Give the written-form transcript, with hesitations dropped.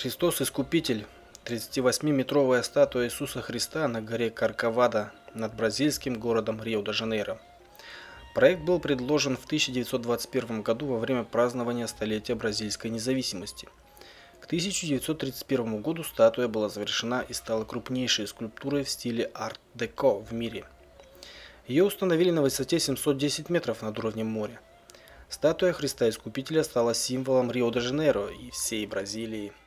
Христос Искупитель. 38-метровая статуя Иисуса Христа на горе Корковада над бразильским городом Рио-де-Жанейро. Проект был предложен в 1921 году во время празднования столетия бразильской независимости. К 1931 году статуя была завершена и стала крупнейшей скульптурой в стиле арт-деко в мире. Ее установили на высоте 710 метров над уровнем моря. Статуя Христа Искупителя стала символом Рио-де-Жанейро и всей Бразилии.